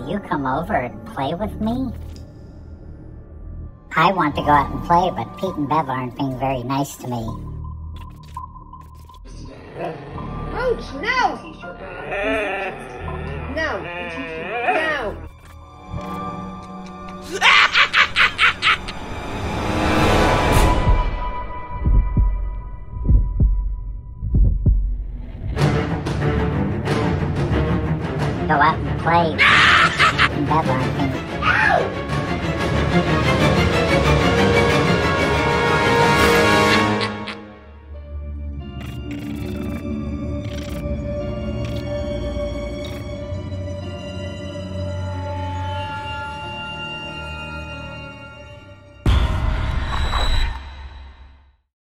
will you come over and play with me? I want to go out and play, but Pete and Bev aren't being very nice to me. Ouch, no! No. No.